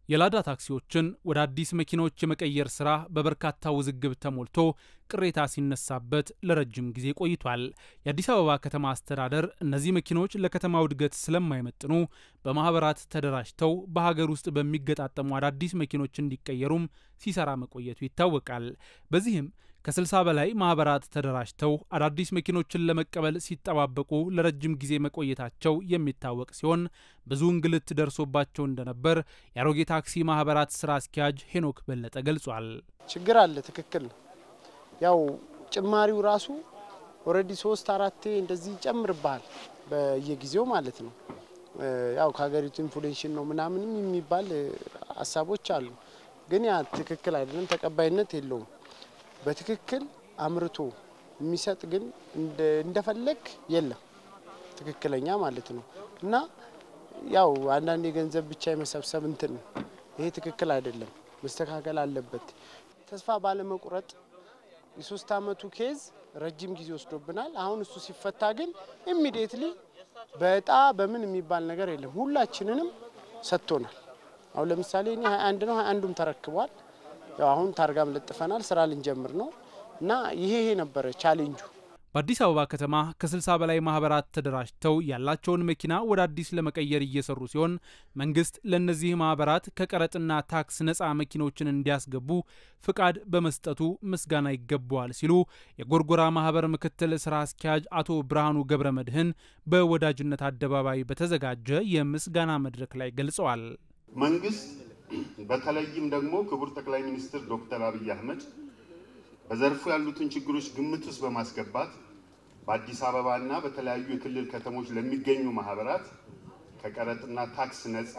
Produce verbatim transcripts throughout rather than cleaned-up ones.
የላዳ ታክሲዎችን ወደ አዲስ መኪኖች የመቀየር ስራ በበርካታ ውዝግብ ተሞልቶ ቅሬታ ሲነሳበት ለረጅም ጊዜ ቆይቷል። የአዲስ አበባ ከተማ አስተዳደር እነዚህ መኪኖች ለከተማው እድገት ስለማይመጥኑ በማህበራት ተደራጅተው በሀገር ውስጥ በሚገጣጠሙ አዳዲስ መኪኖች እንዲቀየሩም ሲሰራ መቆየቱ ይታወቃል። በዚህም ከስልሳ በላይ ማህበራት ተደራጅተው አዳዲስ መኪኖችን ለመቀበል ሲጠባበቁ ለረጅም ጊዜ መቆየታቸው የሚታወቅ ሲሆን ብዙ እንግልት ደርሶባቸው እንደነበር የአሮጌ ታክሲ ማህበራት ስራ አስኪያጅ ሄኖክ በለጠ ገልጿል። ችግር አለ፣ ትክክል ነው። ያው ጭማሪው ራሱ ኦሬዲ ሶስት አራት እንደዚህ ጨምርባል በየጊዜው ማለት ነው። ያው ከሀገሪቱ ኢንፍሌሽን ነው ምናምንም የሚባል ሐሳቦች አሉ። ግን ያ ትክክል አይደለም፣ ተቀባይነት የለውም። በትክክል አምርቶ የሚሰጥ ግን እንደፈለክ የለም ትክክለኛ ማለት ነው። እና ያው አንዳንድ የገንዘብ ብቻ የመሰብሰብ እንትን ይሄ ትክክል አይደለም፣ መስተካከል አለበት። ተስፋ ባለመቁረጥ የሶስት አመቱ ኬዝ ረጅም ጊዜ ወስዶብናል። አሁን እሱ ሲፈታ ግን ኢሚዲየትሊ በጣ በምን የሚባል ነገር የለም፣ ሁላችንንም ሰጥቶናል። አሁን ለምሳሌ እኔ ሃያ አንድ ነው ሃያ አንዱም ተረክቧል። ያው አሁን ታርጋም ለጥፈናል፣ ስራ ልንጀምር ነው እና ይሄ ይሄ ነበር ቻሌንጁ። በአዲስ አበባ ከተማ ከስልሳ በላይ ማህበራት ተደራጅተው ያላቸውን መኪና ወደ አዲስ ለመቀየር እየሰሩ ሲሆን መንግስት ለነዚህ ማህበራት ከቀረጥና ታክስ ነፃ መኪኖችን እንዲያስገቡ ፍቃድ በመስጠቱ ምስጋና ይገባዋል ሲሉ የጎርጎራ ማህበር ምክትል ስራ አስኪያጅ አቶ ብርሃኑ ገብረመድህን በወዳጅነት አደባባይ በተዘጋጀ የምስጋና መድረክ ላይ ገልጸዋል። መንግስት በተለይም ደግሞ ክቡር ጠቅላይ ሚኒስትር ዶክተር አብይ አህመድ በዘርፉ ያሉትን ችግሮች ግምት ውስጥ በማስገባት በአዲስ አበባና በተለያዩ የክልል ከተሞች ለሚገኙ ማህበራት ከቀረጥና ታክስ ነፃ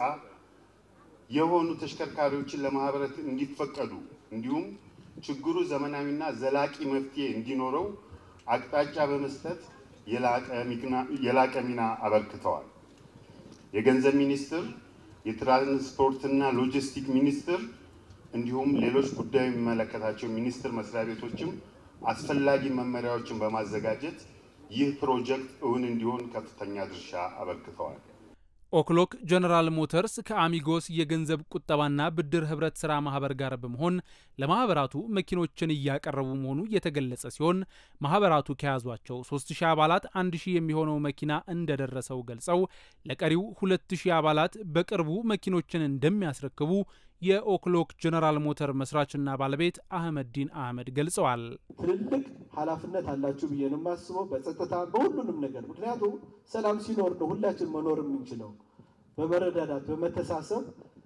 የሆኑ ተሽከርካሪዎችን ለማህበራት እንዲፈቀዱ እንዲሁም ችግሩ ዘመናዊና ዘላቂ መፍትሄ እንዲኖረው አቅጣጫ በመስጠት የላቀ ሚና አበርክተዋል። የገንዘብ ሚኒስትር፣ የትራንስፖርትና ሎጂስቲክ ሚኒስትር እንዲሁም ሌሎች ጉዳይ የሚመለከታቸው ሚኒስትር መስሪያ ቤቶችም አስፈላጊ መመሪያዎችን በማዘጋጀት ይህ ፕሮጀክት እውን እንዲሆን ከፍተኛ ድርሻ አበርክተዋል። ኦክሎክ ጀነራል ሞተርስ ከአሚጎስ የገንዘብ ቁጠባና ብድር ህብረት ስራ ማህበር ጋር በመሆን ለማህበራቱ መኪኖችን እያቀረቡ መሆኑ የተገለጸ ሲሆን ማህበራቱ ከያዟቸው ሶስት ሺህ አባላት አንድ ሺህ የሚሆነው መኪና እንደደረሰው ገልጸው ለቀሪው ሁለት ሺህ አባላት በቅርቡ መኪኖችን እንደሚያስረክቡ የኦክሎክ ጀነራል ሞተር መስራችና ባለቤት አህመዲን አህመድ ገልጸዋል። ትልልቅ ኃላፊነት አላችሁ ብዬ ነው የማስበው፣ በጸጥታ በሁሉንም ነገር። ምክንያቱም ሰላም ሲኖር ነው ሁላችን መኖር የምንችለው። በመረዳዳት በመተሳሰብ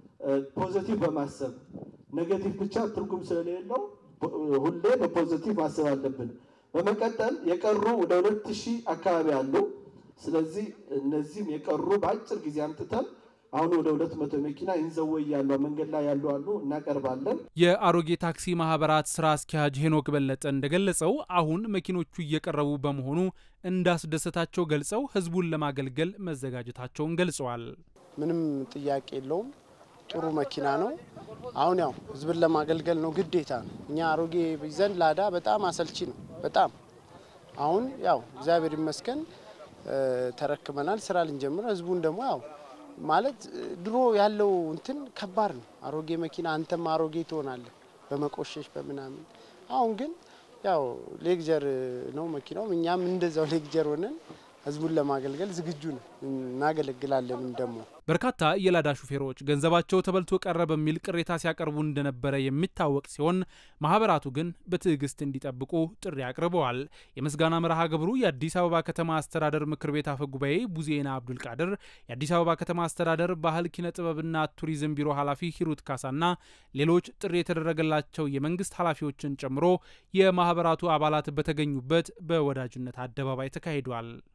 ፖዚቲቭ በማሰብ ኔጌቲቭ ብቻ ትርጉም ስለሌለው ሁሌ በፖዚቲቭ ማሰብ አለብን። በመቀጠል የቀሩ ወደ ሁለት ሺህ አካባቢ አሉ። ስለዚህ እነዚህም የቀሩ በአጭር ጊዜ አምጥተን አሁን ወደ ሁለት መቶ መኪና እንዘወይ ያለው መንገድ ላይ ያሉ አሉ እናቀርባለን። የአሮጌ ታክሲ ማህበራት ስራ አስኪያጅ ሄኖክ በለጠ እንደገለጸው አሁን መኪኖቹ እየቀረቡ በመሆኑ እንዳስደሰታቸው ገልጸው ህዝቡን ለማገልገል መዘጋጀታቸውን ገልጸዋል። ምንም ጥያቄ የለውም፣ ጥሩ መኪና ነው። አሁን ያው ህዝብን ለማገልገል ነው፣ ግዴታ ነው። እኛ አሮጌ ይዘን ላዳ በጣም አሰልቺ ነው በጣም። አሁን ያው እግዚአብሔር ይመስገን ተረክመናል፣ ስራ ልንጀምር። ህዝቡን ደግሞ ያው ማለት ድሮ ያለው እንትን ከባድ ነው። አሮጌ መኪና አንተም አሮጌ ትሆናለህ በመቆሸሽ በመናምን። አሁን ግን ያው ሌክቸር ነው መኪናው፣ እኛም እንደዛው ሌክቸር ሆነን ህዝቡን ለማገልገል ዝግጁ ነን፣ እናገለግላለንም። ደግሞ በርካታ የላዳ ሹፌሮች ገንዘባቸው ተበልቶ ቀረ በሚል ቅሬታ ሲያቀርቡ እንደነበረ የሚታወቅ ሲሆን ማህበራቱ ግን በትዕግስት እንዲጠብቁ ጥሪ አቅርበዋል። የምስጋና መርሃ ግብሩ የአዲስ አበባ ከተማ አስተዳደር ምክር ቤት አፈ ጉባኤ ቡዜና አብዱል ቃድር፣ የአዲስ አበባ ከተማ አስተዳደር ባህል ኪነ ጥበብና ቱሪዝም ቢሮ ኃላፊ ሂሩት ካሳና ሌሎች ጥሪ የተደረገላቸው የመንግስት ኃላፊዎችን ጨምሮ የማህበራቱ አባላት በተገኙበት በወዳጅነት አደባባይ ተካሂዷል።